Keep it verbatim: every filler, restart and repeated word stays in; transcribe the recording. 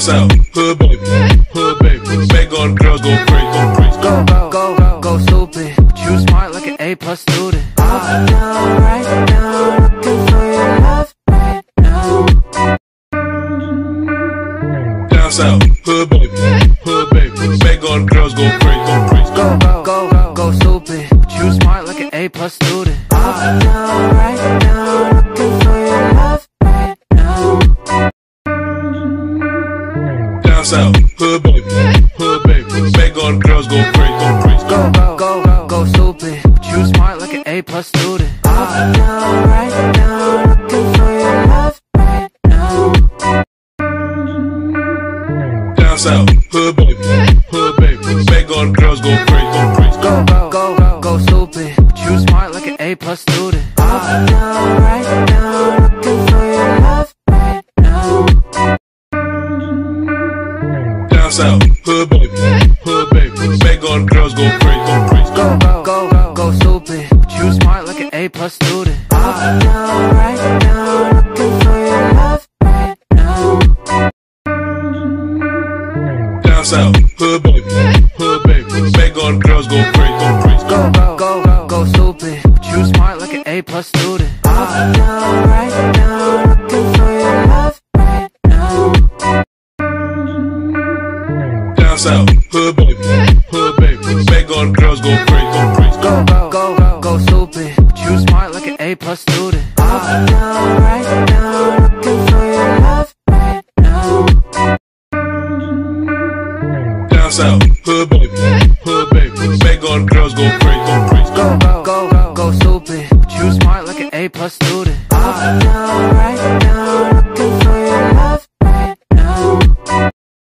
south, hood baby, hood baby. Make all the girls go crazy, go crazy. Go, go, go, go, go stupid. But you smart like an A plus student. Up now, right now, looking for your love right now. Down south, hood baby, hood baby. Make all the girls go crazy, go crazy. Go, go, go, go, go stupid. But you smart like an A plus student. Up now, right now, looking for your love right now. Down south, hood baby, hood baby. Make all the girls go crazy, go crazy. Go, go, go, go, go stupid. But you smart like an A plus student. Up now, right now, looking for your love right now. Down south, hood baby, hood baby. Make all the girls go crazy, go crazy. Go, go, go, go, go stupid. But you smart like an A plus student. Up now, right now, looking for your love right now. Down south, hood baby, hood baby. Make all the girls go crazy, go crazy. Go, go, go, go, go stupid. But you smart like an A plus student. Up now, right now, looking for your love right now. Down south, hood baby, hood baby. Make all the girls go crazy, go crazy. Go, go, go, go, go stupid. But you smart like an A plus student. Up now, right now, looking for your love right now. Down south, hood baby, hood baby. Make all the girls go crazy, go crazy. Go, go, go, go, go stupid. But you smart like an A plus student. Up now, right now, looking for your love right now. Down south, hood baby, hood baby. Make all the girls go crazy, go crazy. Go, go, go, go, go stupid. But you smart like an A plus student.